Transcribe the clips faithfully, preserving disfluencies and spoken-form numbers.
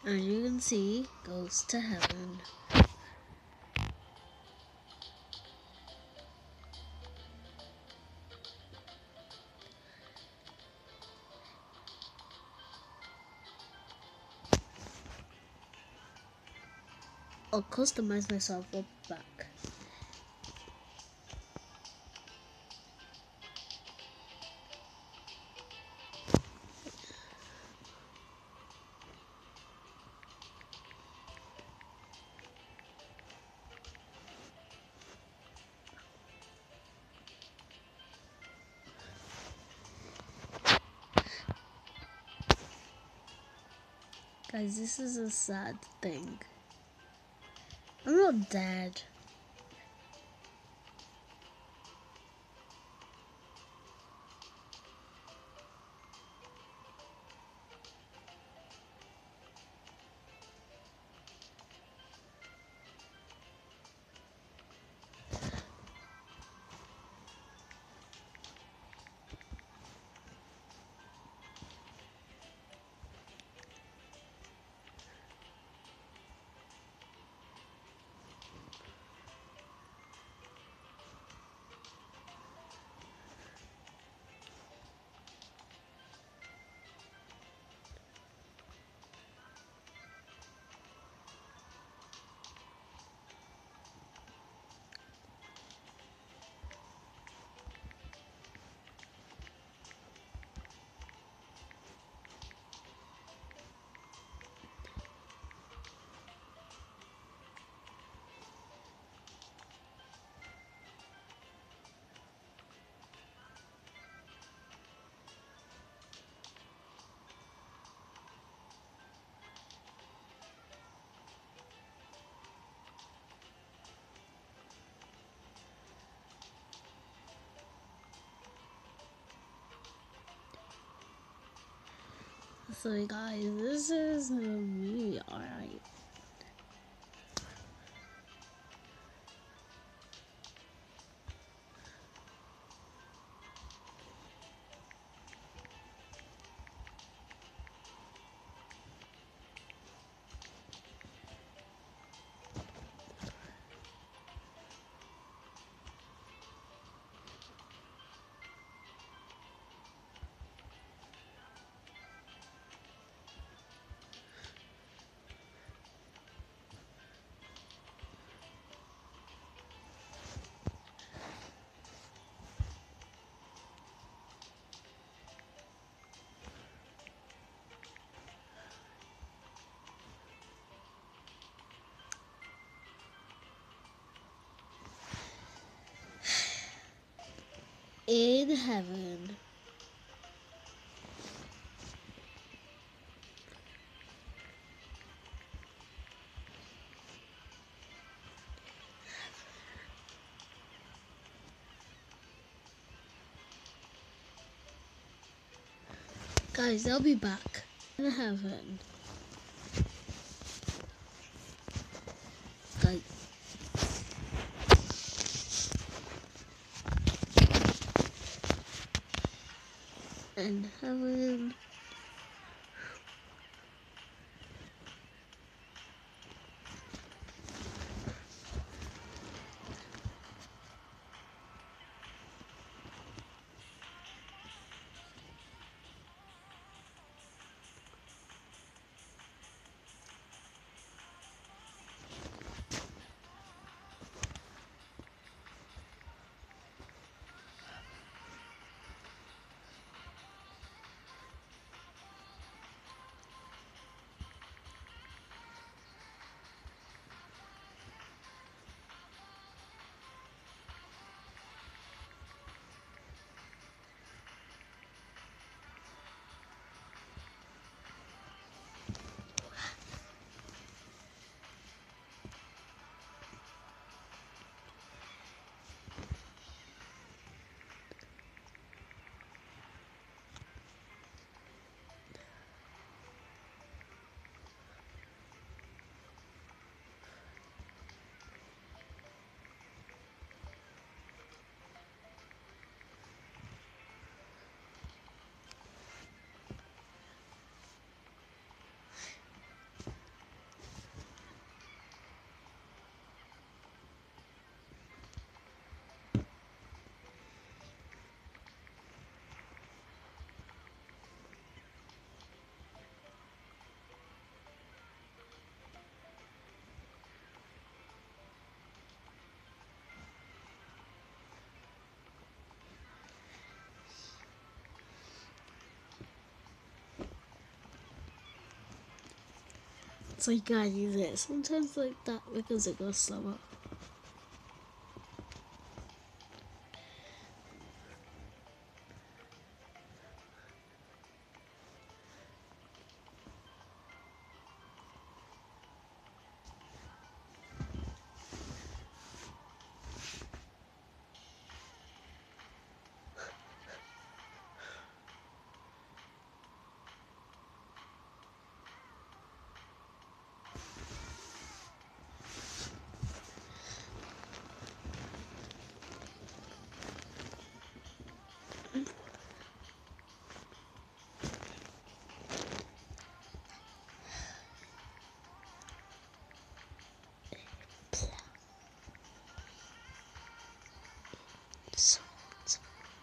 As you can see, goes to heaven. I'll customize myself up back. Guys, this is a sad thing. I'm not dead. So guys, this is me, alright. In heaven. Guys, I'll be back. In heaven. Guys. In heaven. So you gotta use it sometimes like that because it goes slower. Salt.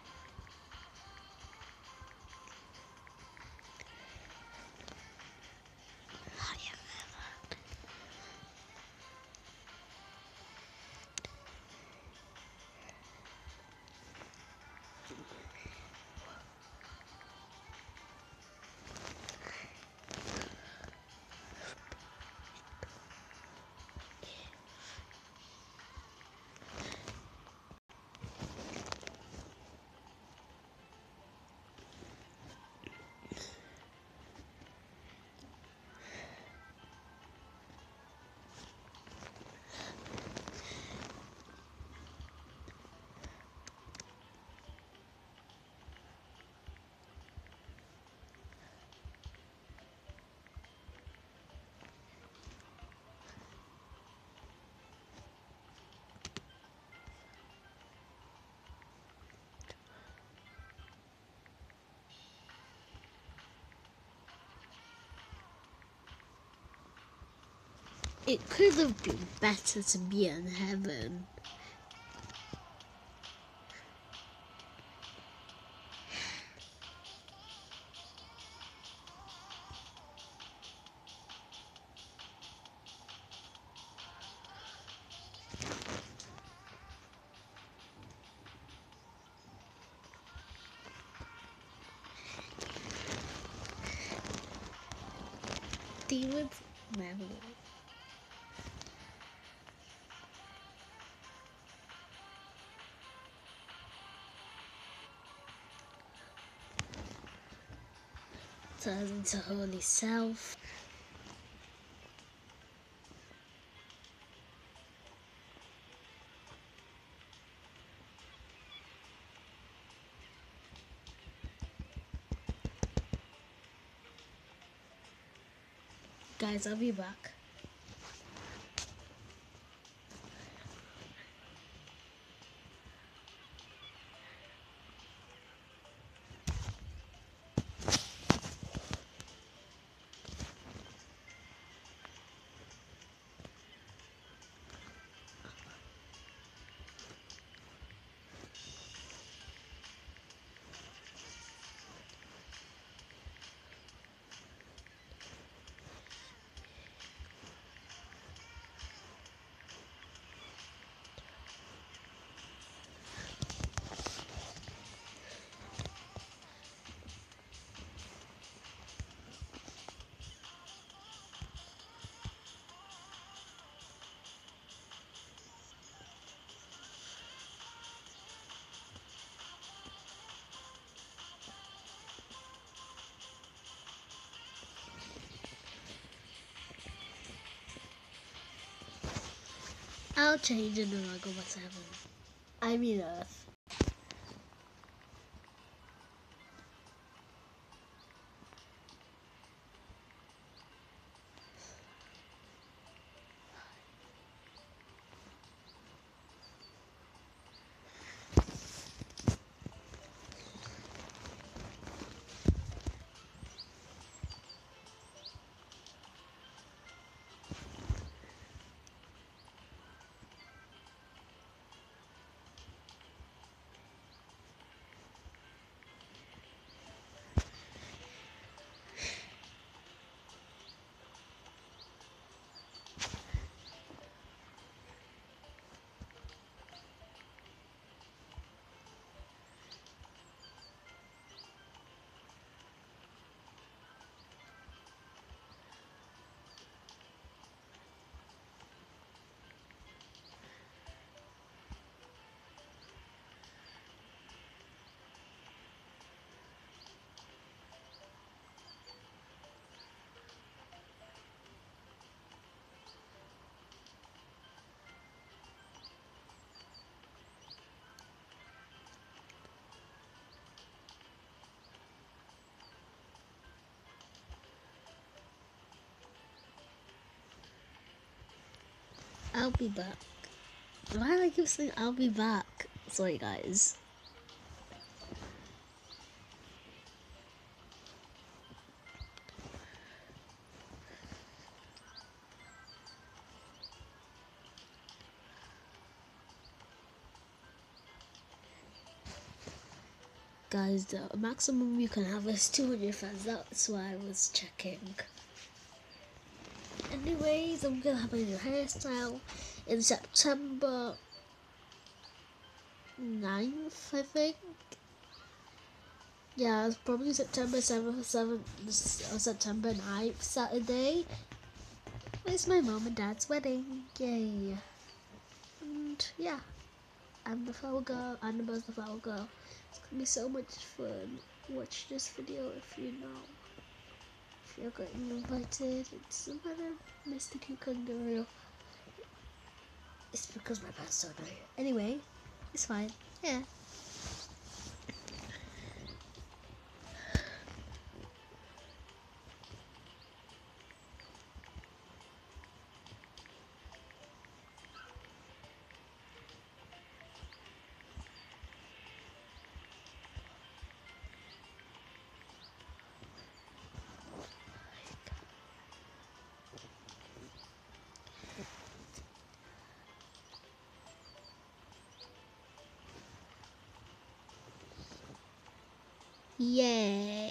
It could have been better to be in heaven. Demons never. Turns into holy self. Guys, I'll be back. I'll change it and I'll go back to heaven. I mean earth. I'll be back. Why do I keep saying I'll be back? Sorry, guys. Guys, the maximum you can have is two hundred fans. That's why I was checking. Anyways, I'm gonna have a new hairstyle in September ninth, I think. Yeah, it's probably September seventh, seventh, or September ninth, Saturday. It's my mom and dad's wedding. Yay. And yeah, I'm the flower girl, Annabelle's the flower girl. It's gonna be so much fun. Watch this video if you know. If you're getting invited, it's another Mister Cucumber. It's because my pants so annoying. Anyway, it's fine. Yeah. Yeah.